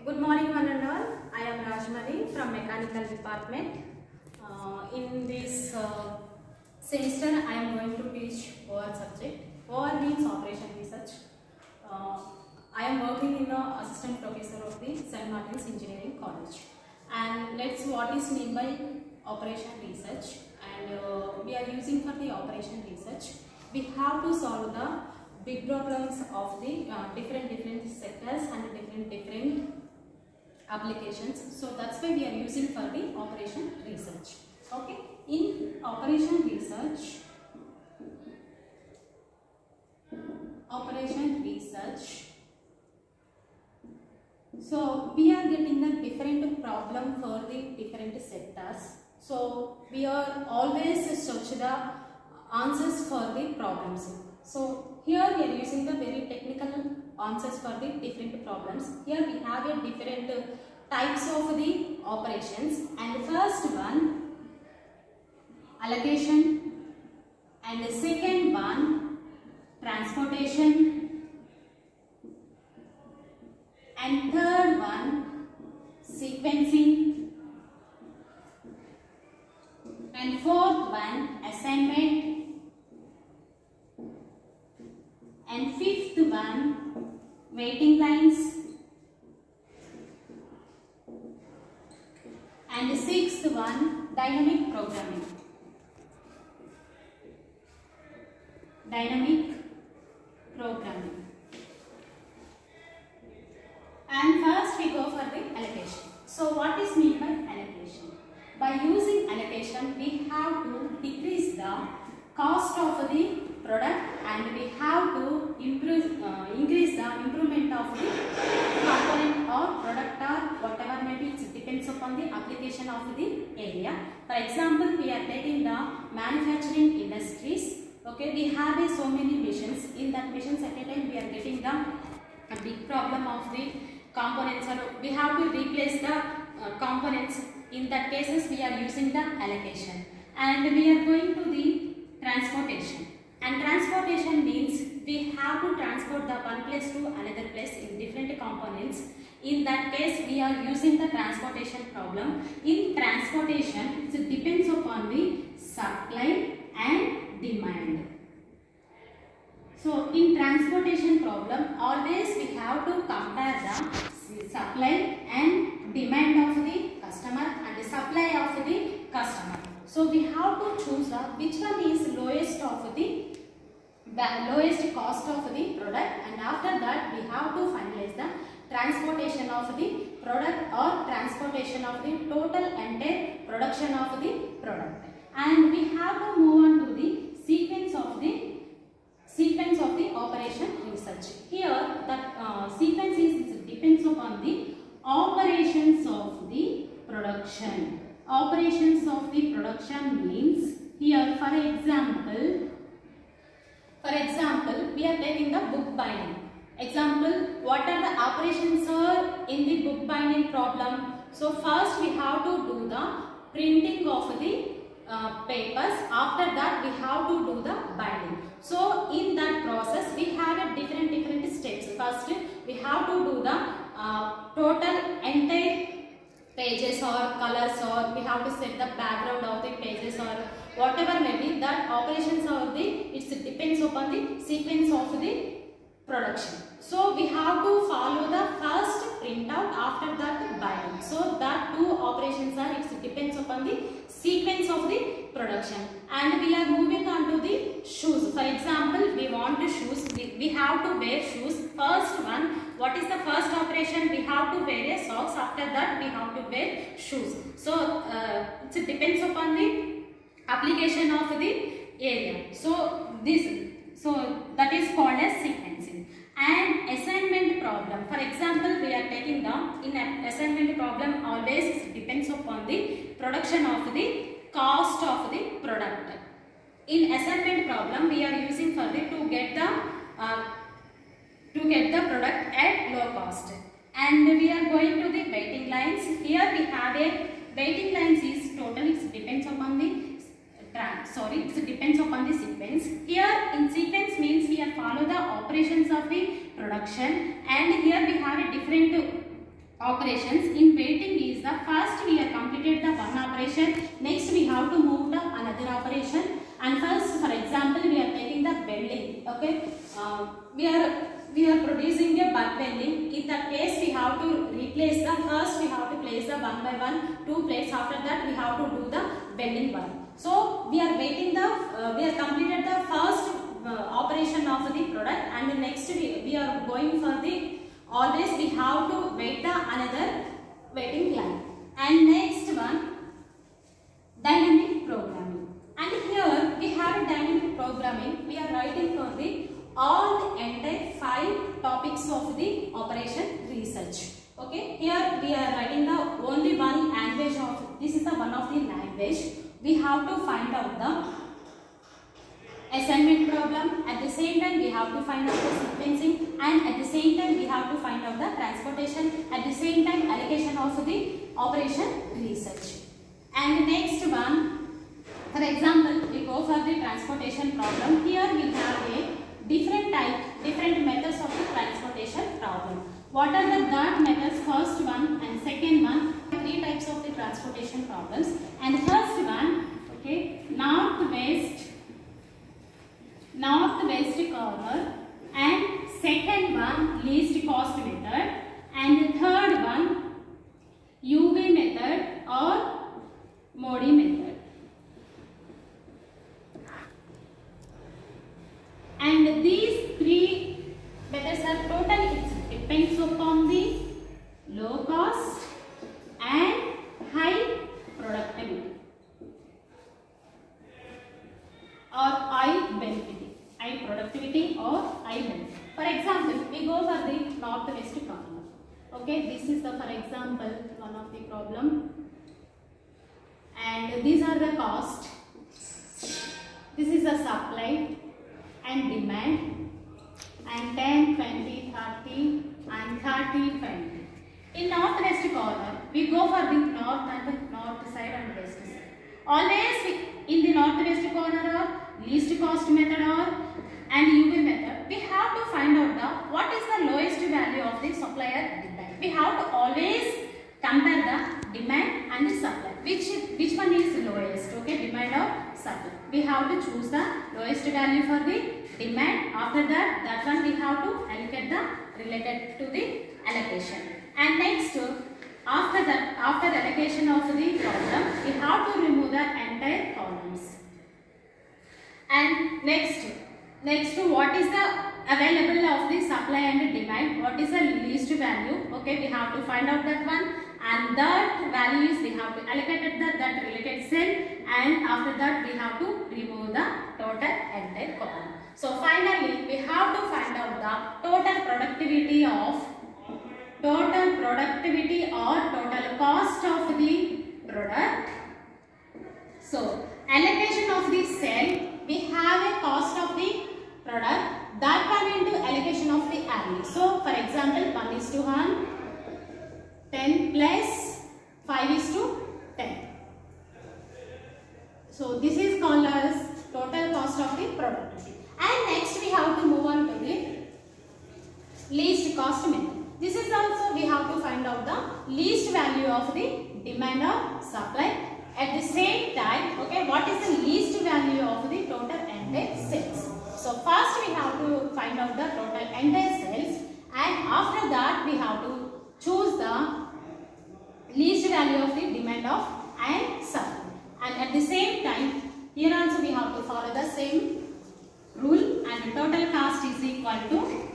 Good morning one and all. I am Rajmani from Mechanical Department. In this semester I am going to teach OR subject. OR means Operation Research. I am working in the Assistant Professor of the St. Martin's Engineering College. And let's what is mean by Operation Research. And we are using for the Operation Research. We have to solve the big problems of the different sectors and different applications. So that's why we are using for the Operation Research. Okay, in Operation Research, so we are getting the different problem for the different sectors. So we are always search the answers for the problems. So here we are using the very technical answers for the different problems. Here we have a different types of the operations, and first one allocation, and the second one transportation, and third one sequencing, and fourth one assignment, and fifth one waiting lines, and the sixth one dynamic programming. And first we go for the allocation. So what is mean by allocation? By using allocation we have to decrease the cost of the product, and we have to increase the improvement of the component or product or whatever maybe. It depends upon the application of the area. For example, we are taking the manufacturing industries. Okay, we have so many machines. In that machines at a time we are getting the big problem of the components, or we have to replace the components. In that cases we are using the allocation. And we are going to the transportation. And transportation means we have to transport the one place to another place in different components. In that case we are using the transportation problem. In transportation it depends upon the supply and demand. So in transportation problem always we have to compare the supply and demand of the customer and the supply of the customer. So we have to choose which one is lowest of the lowest cost of the product, and after that we have to finalize the transportation of the product or transportation of the total entire production of the product. And we have to move on to the sequence of the operation research. Here that sequence is depends upon the operations of the production. Operations of the production means here for example we are taking the book binding. Example, what are the operations are in the book binding problem? So first we have to do the printing of the papers. After that we have to do the binding. So in that process we have a different steps. First we have to do the total entire pages or colors, or we have to set the background of the pages or whatever may be. That operations of the it depends upon the sequence of the production. So we have to follow the first printout, after that binding. So that two operations are, it depends upon the sequence of the production. And we are moving on to the shoes. For example, we want to shoes, we have to wear shoes. First one, what is the first operation? We have to wear a socks. After that we have to wear shoes. So it depends upon the application of the area. So that is called as sequencing. And assignment problem. For example, we are taking the in an assignment problem always depends upon the production of the cost of the product. In assignment problem we are using for the to get the product at low cost. And we are going to the waiting lines. Here we have a waiting lines is totally depends upon the it depends upon the sequence. Here in sequence means we are follow the operations of the production, and here we have a different operations in waiting is the first we have completed the one operation, next we have to move to another operation. And first, for example, we are taking the bending. Okay, we are producing a bulk bending. In that case, we have to replace the first. We have to place the one by one 2 plates. After that, we have to do the bending one. So we are waiting the we are completed the first operation of the product, and the next we are going for the always we have to wait the another waiting line. And next one, dynamic programming. And here we have dynamic programming. We are writing for the all the entire 5 topics of the operation research. Okay, here we are writing the only one language of this is the one of the language. We have to find out the assignment problem. At the same time, we have to find out the sequencing, and at the same time, we have to find out the transportation. At the same time, allocation of the operation research. And the next one. For example, we go for the transportation problem. Here we have a different methods of the transportation problem. What are the that methods? First one and second one. 3 types of the transportation problems. And first one, okay, northwest corner, and second one least cost method, and the third one UV method or Modi method. And these 3 methods are totally, it depends upon the low cost and high productivity or high productivity or high benefit. For example, we go for the northwest corner. Okay, this is the, for example, one of the problem, and these are the cost. This is the supply and demand, and 10, 20, 30 and 30, 20. In northwest corner, we go for the north side and west side. Always in the northwest corner or least cost method or and UV method, we have to find out the what is the lowest value of the supplier demand. We have to always compare the demand and the supply. Which one is lowest? Okay, demand or supply. We have to choose the lowest value for the demand. After that one we have to allocate the related to the allocation. And next, after allocation of the problem, we have to remove the entire columns. And next, what is the available of the supply and demand? What is the least value? Okay, we have to find out that one, and that value is we have to allocate that related cell, and after that we have to remove the total entire column. So finally, we have to find out the total productivity or total cost of the product. So allocation of the cell, we have a cost of the product, that one into allocation of the area. So for example, 1:1, 10 plus 5:10. So this is called as total cost of the productivity. And next we have to move on to the least cost method. This is also we have to find out the least value of the demand or supply. At the same time, okay, what is the least value of the total entire sales? So first we have to find out the total entire sales, and after that we have to choose the least value of the demand of and supply. And at the same time, here also we have to follow the same rule, and the total cost is equal to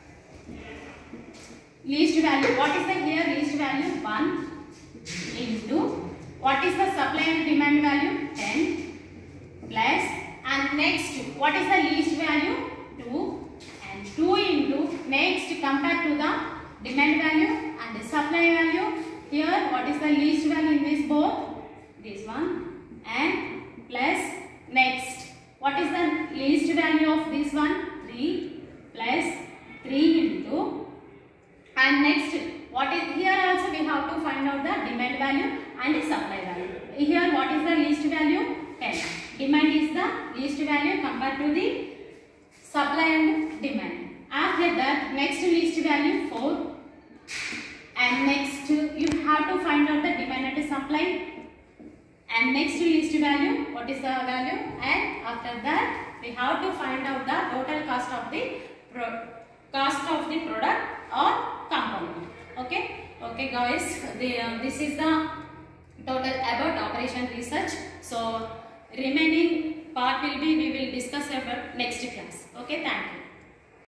least value. What is the here least value? 1 into what is the supply and demand value? 10 plus, and next what is the least value? 2, and 2 into next compared to the demand value and the supply value. Here what is the least value in this both? This one, and plus next what is the least value of this one? 3 plus 3 into, and next what is here also we have to find out the demand value and the supply value. Here what is the least value? 10. Demand is the least value compared to the supply and demand. After that next least value 4, and next supply, and next least value, what is the value, and after that we have to find out the total cost of the product or component. Okay guys, this is the total about operation research. So remaining part will be, we will discuss about next class. Okay, thank you.